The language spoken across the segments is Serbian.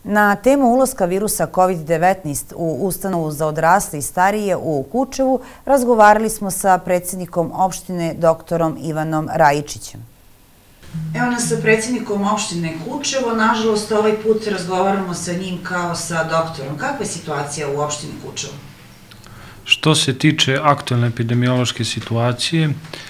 Na temu ulaska virusa COVID-19 u ustanovu za odrasle i starije u Kučevu razgovarali smo sa predsjednikom opštine doktorom Ivanom Rajičićem. Evo nas sa predsjednikom opštine Kučevo. Nažalost, ovaj put razgovaramo sa njim kao sa doktorom. Kakva je situacija u opštini Kučevo? Što se tiče aktualne epidemiološke situacije,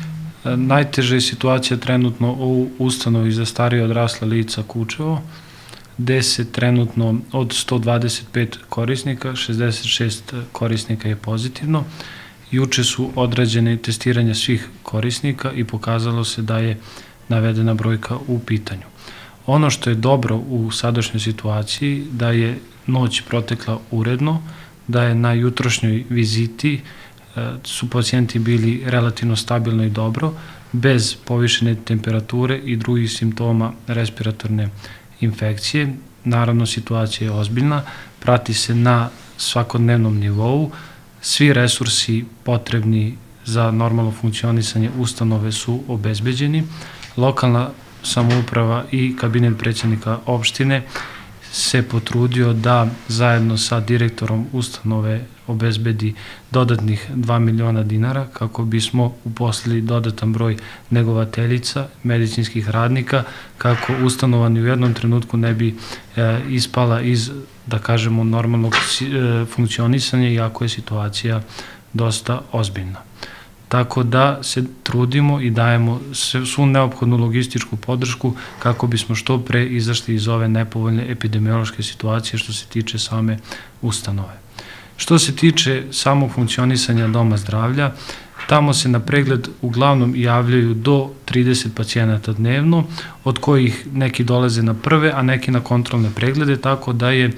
najteža je situacija trenutno u ustanovi za starije i odrasla lica Kučevo, gde se trenutno od 125 korisnika, 66 korisnika je pozitivno. Juče su odrađene testiranja svih korisnika i pokazalo se da je navedena brojka u pitanju. Ono što je dobro u sadašnjoj situaciji, da je noć protekla uredno, da je na jutrošnjoj viziti su pacijenti bili relativno stabilno i dobro, bez povišene temperature i drugih simptoma respiratorne infekcije. Naravno, situacija je ozbiljna, prati se na svakodnevnom nivou, svi resursi potrebni za normalno funkcionisanje ustanove su obezbeđeni. Lokalna samouprava i kabinet predsjednika opštine se potrudio da zajedno sa direktorom ustanove obezbedi dodatnih 2 miliona dinara kako bismo uposlili dodatan broj negovateljica, medicinskih radnika, kako ustanova ni u jednom trenutku ne bi ispala iz, da kažemo, normalnog funkcionisanja, iako je situacija dosta ozbiljna. Tako da se trudimo i dajemo svu neophodnu logističku podršku kako bismo što pre izašli iz ove nepovoljne epidemiološke situacije što se tiče same ustanove. Što se tiče samog funkcionisanja doma zdravlja, tamo se na pregled uglavnom javljaju do 30 pacijenata dnevno, od kojih neki dolaze na prve, a neki na kontrolne preglede, tako da je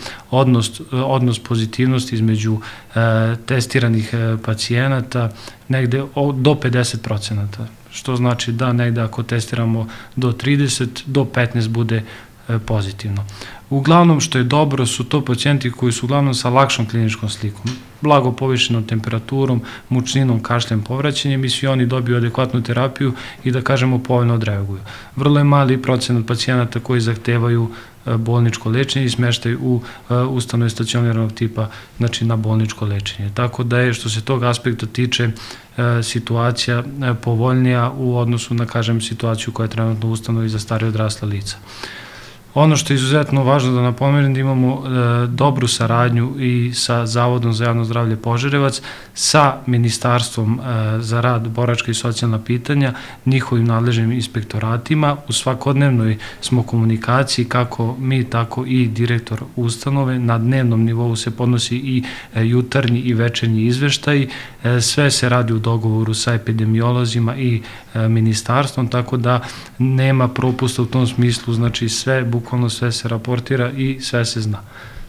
odnos pozitivnosti između testiranih pacijenata negde do 50%, što znači da negde ako testiramo do 30, do 15 bude pozitivno. Uglavnom, što je dobro, su to pacijenti koji su uglavnom sa lakšom kliničkom slikom, blago povišenom temperaturom, mučninom, kašljem, povraćanjem i svi oni dobiju adekvatnu terapiju i, da kažemo, povoljno odreaguju. Vrlo je mali procenat pacijenata koji zahtevaju bolničko lečenje i smeštaju u ustanove stacionarnog tipa, znači na bolničko lečenje. Tako da je, što se tog aspekta tiče, situacija povoljnija u odnosu na, kažem, situaciju koja je trenutno u ustanovi za starije odrasla lica. Ono što je izuzetno važno da napomenem, da imamo dobru saradnju i sa Zavodom za javno zdravlje Požarevac, sa Ministarstvom za rad, boračka i socijalna pitanja, njihovim nadležnim inspektoratima. U svakodnevnoj smo komunikaciji, kako mi, tako i direktor ustanove. Na dnevnom nivou se podnosi i jutarnji i večernji izveštaj. Sve se radi u dogovoru sa epidemiolozima i ministarstvom, tako da nema propusta u tom smislu, znači bukvalno sve se raportira i sve se zna.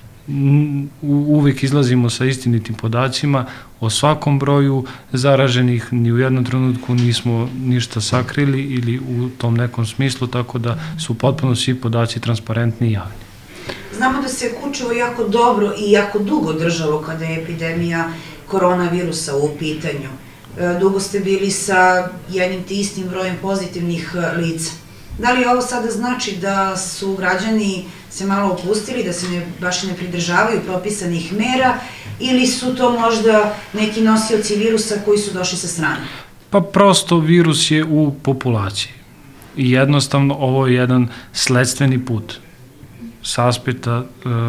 Uvek izlazimo sa istinitim podacima o svakom broju zaraženih, ni u jednom trenutku nismo ništa sakrili ili u tom nekom smislu, tako da su potpuno svi podaci transparentni i javni. Znamo da se Kučevo jako dobro i jako dugo držalo kada je epidemija koronavirusa u pitanju. Dugo ste bili sa jednim te istim brojem pozitivnih lica. Da li ovo sada znači da su građani se malo opustili, da se baš ne pridržavaju propisanih mera, ili su to možda neki nosioci virusa koji su došli sa strane? Pa prosto virus je u populaciji i jednostavno ovo je jedan sledstveni put. Sa aspekta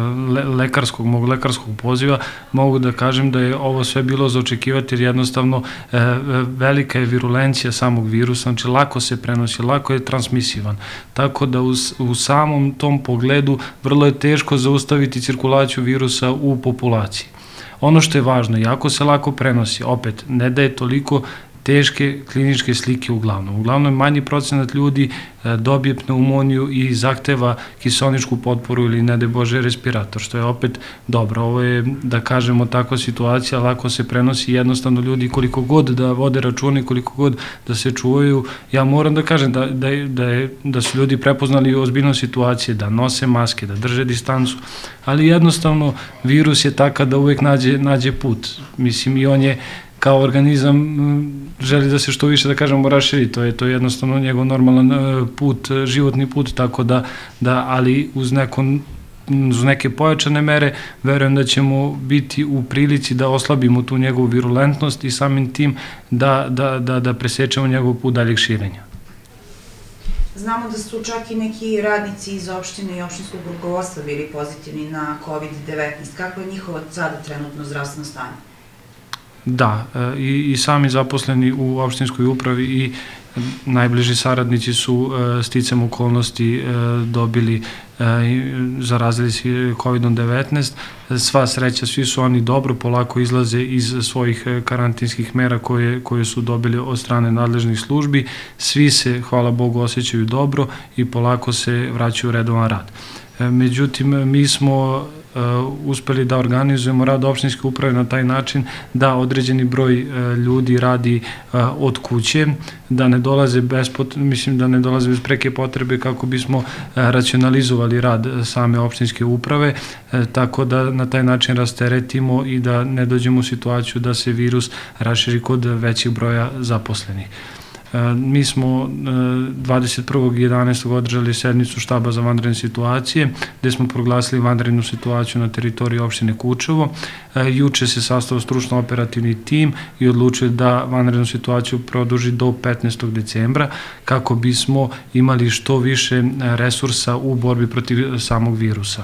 mog lekarskog poziva mogu da kažem da je ovo sve bilo za očekivati, jer jednostavno velika je virulencija samog virusa, znači lako se prenosi, lako je transmisivan. Tako da u samom tom pogledu vrlo je teško zaustaviti cirkulaciju virusa u populaciji. Ono što je važno, jako se lako prenosi, opet ne daje toliko teške kliničke slike uglavnom. Uglavnom manji procenat ljudi dobije pneumoniju i zahteva kiseoničku potporu ili, ne daj Bože, respirator, što je opet dobro. Ovo je, da kažemo, takva situacija, lako se prenosi, jednostavno ljudi koliko god da vode račune, koliko god da se čuvaju. Ja moram da kažem da su ljudi prepoznali ozbiljnost situacije, da nose maske, da drže distancu, ali jednostavno virus je takav da uvek nađe put. Mislim, i on je kao organizam želi da se što više, da kažemo, raširi, to je jednostavno njegov normalan put, životni put, tako da, ali uz neko uz neke pojačane mere, verujem da ćemo biti u prilici da oslabimo tu njegovu virulentnost i samim tim da presečemo njegov put daljeg širenja. Znamo da su čak i neki radnici iz opštine i opštinskog rukovodstva bili pozitivni na COVID-19. Kako je njihovo sada trenutno zdravstveno stanje? Da, i sami zaposleni u opštinskoj upravi i najbliži saradnici su sticam okolnosti dobili, zarazili se COVID-19. Sva sreća, svi su oni dobro, polako izlaze iz svojih karantinskih mera koje su dobili od strane nadležnih službi. Svi se, hvala Bogu, osjećaju dobro i polako se vraćaju u redovan rad. Međutim, mi smo uspeli da organizujemo rad opštinske uprave na taj način da određeni broj ljudi radi od kuće, da ne dolaze bez preke potrebe kako bismo racionalizovali rad same opštinske uprave, tako da na taj način rasteretimo i da ne dođemo u situaciju da se virus raširi kod većih broja zaposlenih. Mi smo 21.11. održali sednicu štaba za vanredne situacije, gde smo proglasili vanrednu situaciju na teritoriji opštine Kučevo. Juče se sastao stručno-operativni tim i odlučili da vanrednu situaciju produži do 15. decembra, kako bismo imali što više resursa u borbi protiv samog virusa.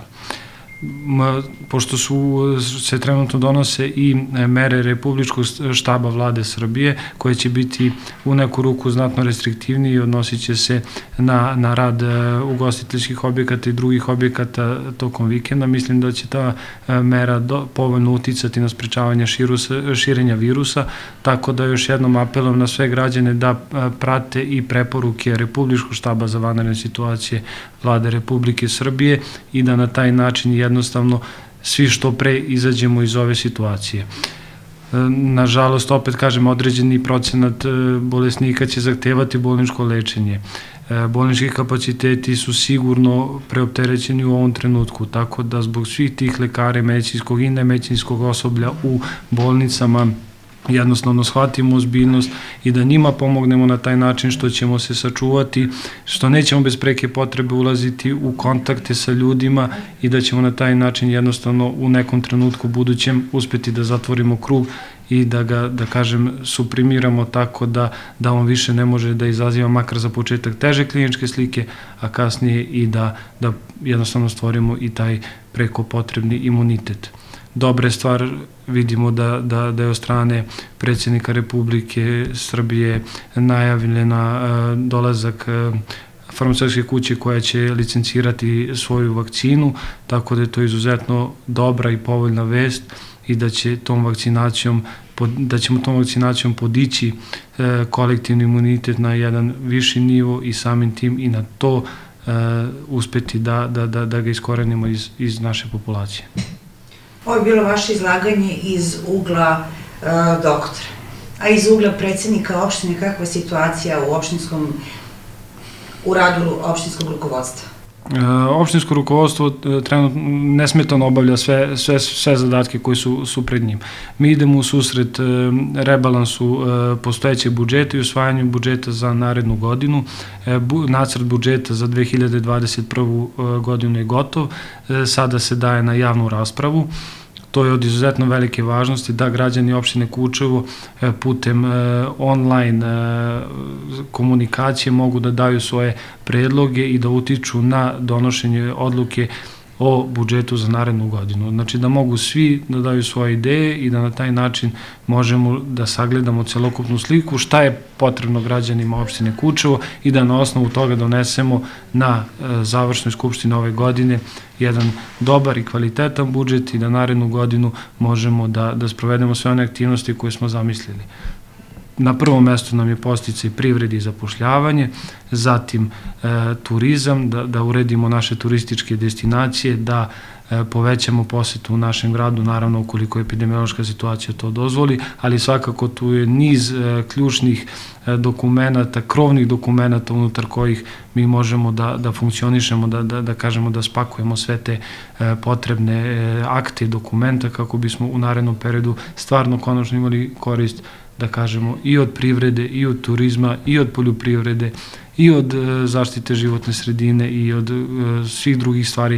Pošto se trenutno donose i mere Republičkog štaba Vlade Srbije, koje će biti u neku ruku znatno restriktivnije i odnosit će se na rad ugostiteljskih objekata i drugih objekata tokom vikenda, mislim da će ta mera povoljno uticati na sprečavanje širenja virusa, tako da još jednom apelujem na sve građane da prate i preporuke Republičkog štaba za vanredne situacije Vlade Republike Srbije i da na taj način jednostavno svi što pre izađemo iz ove situacije. Nažalost, opet kažem, određeni procenat bolesnika će zahtevati bolničko lečenje. Bolnički kapaciteti su sigurno preopterećeni u ovom trenutku, tako da zbog svih tih lekara, medicinskog i nemedicinskog osoblja u bolnicama jednostavno shvatimo ozbiljnost i da njima pomognemo na taj način što ćemo se sačuvati, što nećemo bez preke potrebe ulaziti u kontakte sa ljudima i da ćemo na taj način jednostavno u nekom trenutku budućem uspeti da zatvorimo krug i da ga, da kažem, suprimiramo tako da on više ne može da izaziva makar za početak teže kliničke slike, a kasnije i da jednostavno stvorimo i taj preko potrebni imunitet. Dobra je stvar, vidimo da je od strane predsjednika Republike Srbije najavljena dolazak farmaceutske kuće koja će licencirati svoju vakcinu, tako da je to izuzetno dobra i povoljna vest i da ćemo tom vakcinacijom podići kolektivni imunitet na jedan viši nivo i samim tim i na to uspeti da ga iskorenimo iz naše populacije. Ovo je bilo vaše izlaganje iz ugla doktora, a iz ugla predsjednika opštine, kakva je situacija u radu opštinskog rukovodstva? Opštinsko rukovodstvo trenutno nesmetano obavlja sve zadatke koji su pred njim. Mi idemo u susret rebalansu postojećeg budžeta i usvajanju budžeta za narednu godinu. Nacrt budžeta za 2021. godinu je gotov, sada se daje na javnu raspravu. To je od izuzetno velike važnosti da građani opštine Kučevo putem online komunikacije mogu da daju svoje predloge i da utiču na donošenje odluke o budžetu za narednu godinu. Znači da mogu svi da daju svoje ideje i da na taj način možemo da sagledamo celokupnu sliku šta je potrebno građanima opštine Kučevo i da na osnovu toga donesemo na završnoj skupštini ove godine jedan dobar i kvalitetan budžet i da narednu godinu možemo da sprovedemo sve one aktivnosti koje smo zamislili. Na prvom mestu nam je podsticaj privredi i zapošljavanje, zatim turizam, da uredimo naše turističke destinacije, da povećamo posetu u našem gradu, naravno ukoliko epidemiološka situacija to dozvoli, ali svakako tu je niz ključnih dokumenta, krovnih dokumenta unutar kojih mi možemo da funkcionišemo, da kažemo da spakujemo sve te potrebne akte i dokumenta kako bismo u narednom periodu stvarno konačno imali korist, da kažemo, i od privrede, i od turizma, i od poljoprivrede, i od zaštite životne sredine i od svih drugih stvari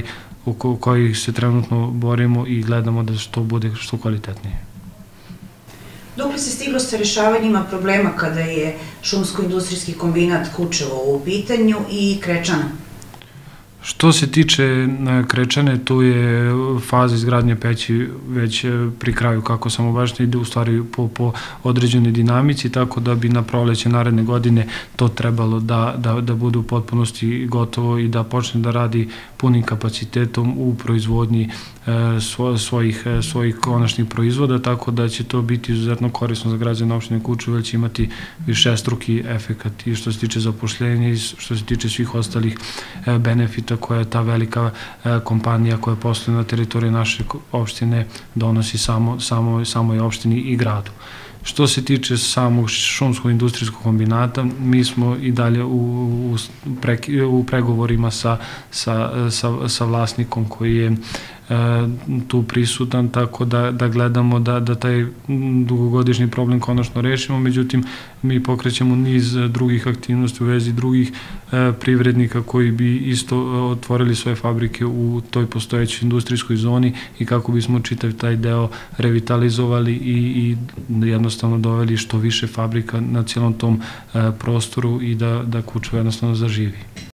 oko kojih se trenutno borimo i gledamo da to bude što kvalitetnije. Dokle se stiglo sa rešavanjima problema kada je šumsko-industrijski kombinat Kučevo u pitanju i Krečana? Što se tiče Krečane, tu je faza izgradnje peći već pri kraju, kako sam obavešten, ide u stvari po određenoj dinamici, tako da bi na proleće naredne godine to trebalo da bude u potpunosti gotovo i da počne da radi punim kapacitetom u proizvodnji svojih konačnih proizvoda, tako da će to biti izuzetno korisno za građane opštine Kučevo, jer će imati višestruki efekat i što se tiče zapošljenja i što se tiče svih ostalih benefita koja je ta velika kompanija koja posluje na teritoriji naše opštine donosi samoj opštini i gradu. Što se tiče samog šumsko-industrijskog kombinata, mi smo i dalje u pregovorima sa vlasnikom koji je tu prisutan, tako da gledamo da taj dugogodišnji problem konačno rešimo. Međutim, mi pokrećemo niz drugih aktivnosti u vezi drugih privrednika koji bi isto otvorili svoje fabrike u toj postojećoj industrijskoj zoni i kako bismo čitav taj deo revitalizovali i jednostavno doveli što više fabrika na cijelom tom prostoru i da Kučevo jednostavno zaživi.